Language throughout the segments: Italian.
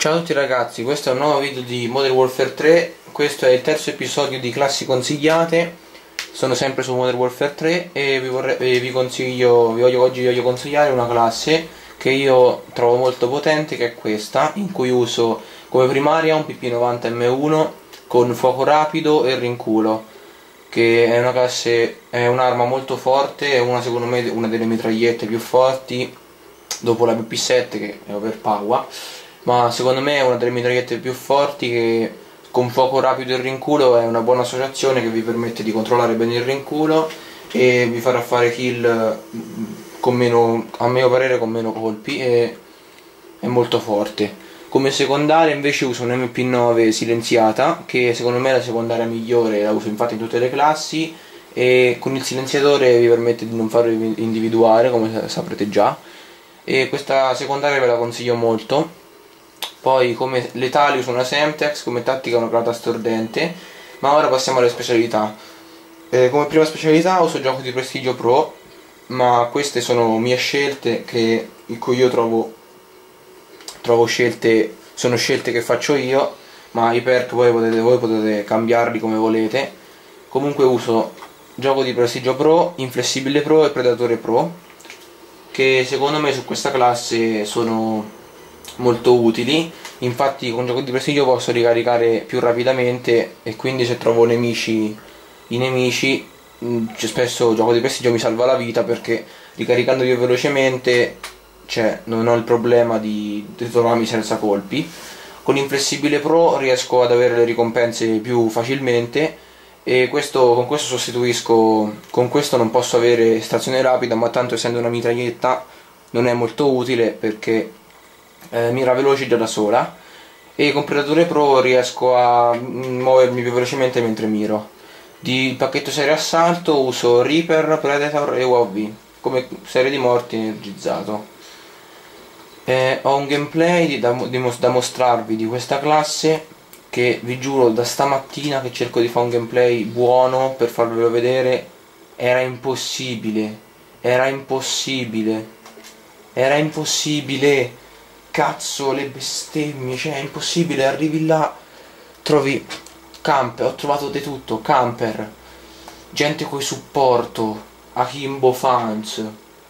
Ciao a tutti ragazzi, questo è un nuovo video di Modern Warfare 3. Questo è il terzo episodio di classi consigliate. Sono sempre su Modern Warfare 3 e oggi vi voglio consigliare una classe che io trovo molto potente, che è questa, in cui uso come primaria un PP90M1 con fuoco rapido e rinculo, che è una classe, è un'arma molto forte, è secondo me una delle mitragliette più forti dopo la BP7 che è overpower, ma secondo me è una delle mitragliette più forti, che con fuoco rapido e rinculo è una buona associazione che vi permette di controllare bene il rinculo e vi farà fare kill con meno, a mio parere, con meno colpi, e è molto forte. Come secondaria invece uso un MP9 silenziata, che secondo me è la secondaria migliore, la uso infatti in tutte le classi, e con il silenziatore vi permette di non farvi individuare, come saprete già, e questa secondaria ve la consiglio molto. Poi come letali uso una Semtex, come tattica una granata stordente. Ma ora passiamo alle specialità. Come prima specialità uso gioco di prestigio pro, ma queste sono mie scelte, in cui io trovo scelte, sono scelte che faccio io, ma i perk voi potete cambiarli come volete. Comunque uso gioco di prestigio pro, inflessibile pro e predatore pro, che secondo me su questa classe sono molto utili. Infatti con gioco di prestigio posso ricaricare più rapidamente, e quindi se trovo i nemici spesso gioco di prestigio mi salva la vita, perché ricaricando io velocemente non ho il problema di trovarmi senza colpi. Con inflessibile pro riesco ad avere le ricompense più facilmente, e con questo sostituisco. Con questo non posso avere estrazione rapida, ma tanto essendo una mitraglietta non è molto utile, perché mira veloce già da sola. E con Predatore Pro riesco a muovermi più velocemente mentre miro. Di pacchetto serie assalto uso Reaper, Predator e UAV come serie di morti energizzato. Ho un gameplay da mostrarvi di questa classe, che vi giuro da stamattina che cerco di fare un gameplay buono per farvelo vedere. Era impossibile. Cazzo, le bestemmie, cioè è impossibile. Arrivi là, trovi camper, ho trovato di tutto, camper, gente coi supporto, Akimbo fans,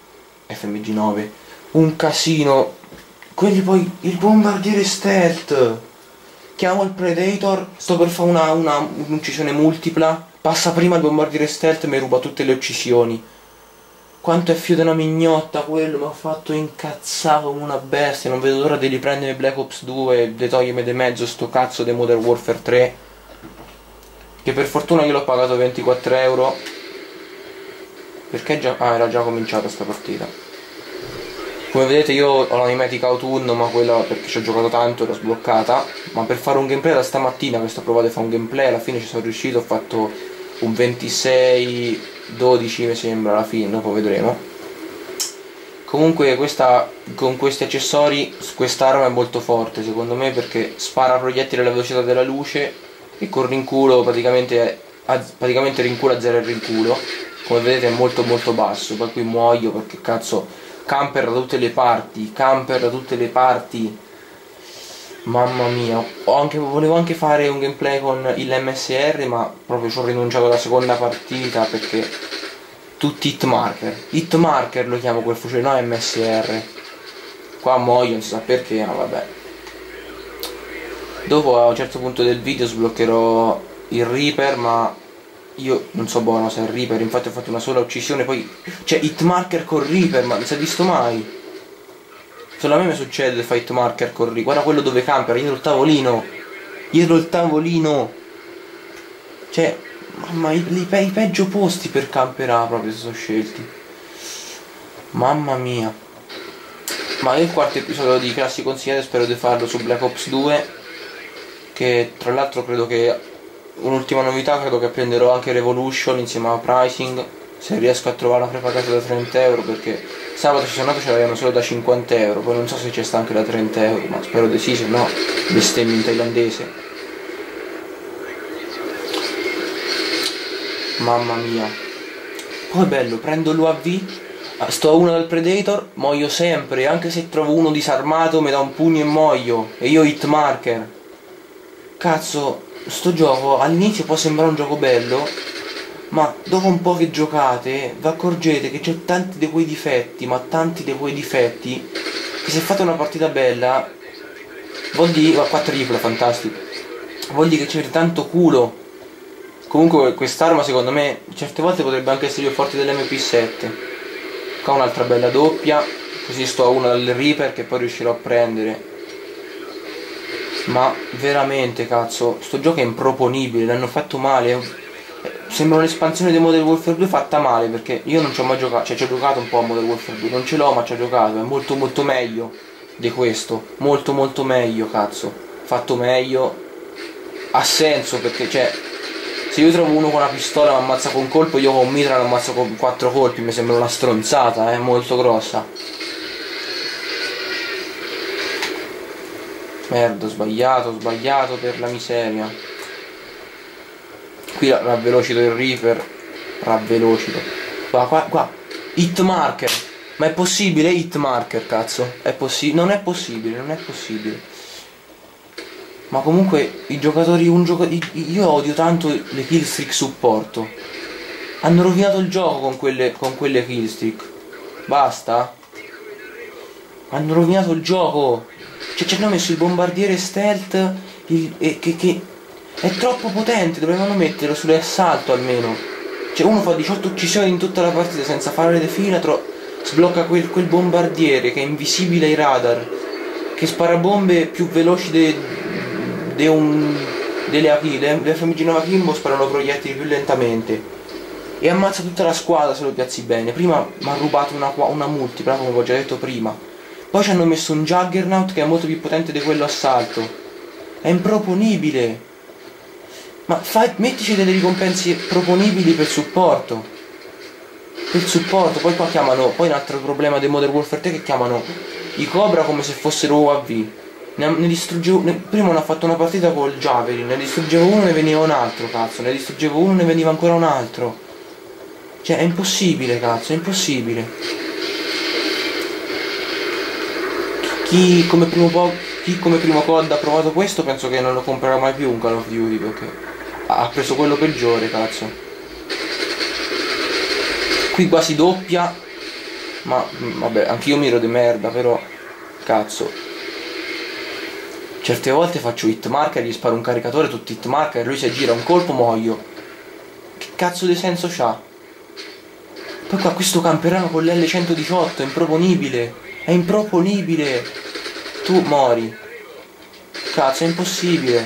FMG9, un casino. Quelli poi, il bombardiere stealth, chiamo il Predator, sto per fare un'uccisione multipla, passa prima il bombardiere stealth e mi ruba tutte le uccisioni. Quanto è figlio di una mignotta quello, mi ha fatto incazzare come una bestia. Non vedo l'ora di riprendere Black Ops 2 e di togliermi di mezzo sto cazzo di Modern Warfare 3, che per fortuna io l'ho pagato 24 euro, perché era già cominciata sta partita. Come vedete io ho la mimetica autunno, ma quella perché ci ho giocato tanto e l'ho sbloccata. Ma per fare un gameplay da stamattina, che sto provando a fare un gameplay, alla fine ci sono riuscito, ho fatto un 26-12 mi sembra alla fine, dopo vedremo. Comunque con questi accessori quest'arma è molto forte secondo me, perché spara proiettili alla velocità della luce, e con rinculo praticamente rincula zero il rinculo. Come vedete è molto basso. Poi qui muoio perché cazzo, camper da tutte le parti. Mamma mia, volevo anche fare un gameplay con il MSR, ma proprio ci ho rinunciato alla seconda partita, perché tutti hitmarker lo chiamo quel fucile, no MSR. Qua muoio, non si sa perché, ma vabbè. Dopo a un certo punto del video sbloccherò il Reaper, ma io non so buono se è il Reaper, infatti ho fatto una sola uccisione. Poi c'è hitmarker con Reaper, ma non si è visto mai. Solo a me mi succede di fare hitmarker con Reaper. Guarda quello dove camper, dietro il tavolino. Cioè, mamma, i peggio posti per camperare proprio si sono scelti. Mamma mia. Ma è il quarto episodio di classi consigliate, spero di farlo su Black Ops 2, che tra l'altro credo che un'ultima novità, credo che prenderò anche Revolution insieme a Pricing, se riesco a trovare una prepagata da 30 euro, perché sabato ci sono andato, ce l'avevano solo da 50 euro, poi non so se c'è sta anche da 30 euro, ma spero di sì, se no bestemmi in thailandese. Mamma mia. Poi è bello, prendo l'UAV Sto a uno dal Predator, muoio sempre, anche se trovo uno disarmato mi dà un pugno e muoio. E io hit marker. Cazzo, sto gioco all'inizio può sembrare un gioco bello, ma dopo un po' che giocate vi accorgete che c'è tanti di quei difetti, ma tanti di quei difetti, che se fate una partita bella vuol dire, qua tripla, fantastico, vuol dire che c'è tanto culo. Comunque quest'arma secondo me certe volte potrebbe anche essere più forte dell'MP7. Qua un'altra bella doppia, così sto a una dal Reaper che poi riuscirò a prendere. Ma veramente cazzo, sto gioco è improponibile, l'hanno fatto male. Sembra un'espansione di Modern Warfare 2 fatta male, perché io non ci ho mai giocato, cioè ci ho giocato un po' a Modern Warfare 2, non ce l'ho ma ci ho giocato, è molto molto meglio di questo, molto molto meglio cazzo, fatto meglio, ha senso perché cioè, se io trovo uno con una pistola mi ammazza con un colpo, io con un mitra lo ammazzo con 4 colpi, mi sembra una stronzata, molto grossa. Merda, ho sbagliato per la miseria. Qui ravvelocito il Reaper. Ravvelocito. Qua. Hit marker. Ma è possibile hit marker, cazzo? È possibile? Non è possibile. Ma comunque i giocatori, io odio tanto le killstreak supporto. Hanno rovinato il gioco con quelle killstreak. Basta. Hanno rovinato il gioco. Cioè ci hanno messo il bombardiere stealth che è troppo potente, dovevano metterlo sull'assalto almeno. Cioè uno fa 18 uccisioni in tutta la partita senza fare le fila, sblocca quel bombardiere che è invisibile ai radar, che spara bombe più veloci delle AP, le famigerate Kimbo sparano proiettili più lentamente. E ammazza tutta la squadra se lo piazzi bene. Prima mi ha rubato una multipla, come ho già detto prima. Poi ci hanno messo un Juggernaut che è molto più potente di quello assalto. È improponibile. Ma mettici delle ricompense proponibili per supporto. Poi qua chiamano. Poi un altro problema del Modern Warfare 3 che chiamano i Cobra come se fossero UAV. Ne distruggevo. Prima hanno fatto una partita col Javelin. Ne distruggevo uno, ne veniva un altro, cazzo. Ne distruggevo uno, ne veniva ancora un altro. Cioè è impossibile, cazzo, è impossibile. Chi come primo COD ha provato questo penso che non lo comprerà mai più un Call of Duty, perché ha preso quello peggiore, cazzo. Qui quasi doppia, ma vabbè, anch'io miro di merda, però cazzo. Certe volte faccio hit marker, gli sparo un caricatore, tutto hit marker, lui si aggira un colpo, muoio. Che cazzo di senso c'ha? Poi qua questo camperano con l'L118, è improponibile. Tu mori. Cazzo, è impossibile.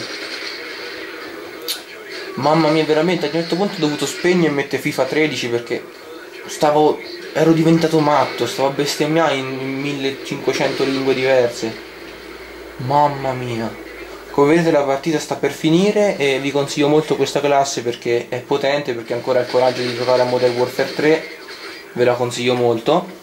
Mamma mia, veramente, a un certo punto ho dovuto spegnere e mettere FIFA 13 perché ero diventato matto, stavo a bestemmiare in 1500 lingue diverse. Mamma mia. Come vedete la partita sta per finire e vi consiglio molto questa classe perché è potente, perché ancora ha il coraggio di giocare a Modern Warfare 3. Ve la consiglio molto.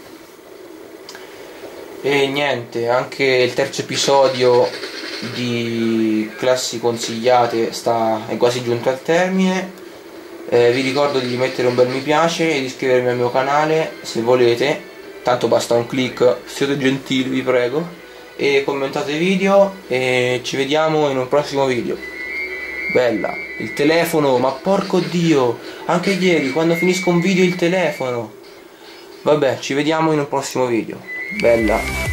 E niente, anche il terzo episodio di classi consigliate è quasi giunto al termine. Vi ricordo di mettere un bel mi piace e di iscrivervi al mio canale se volete, tanto basta un click, siete gentili vi prego, e commentate i video e ci vediamo in un prossimo video. Bella, il telefono, ma porco dio, anche ieri quando finisco un video il telefono. Vabbè, ci vediamo in un prossimo video. Bella.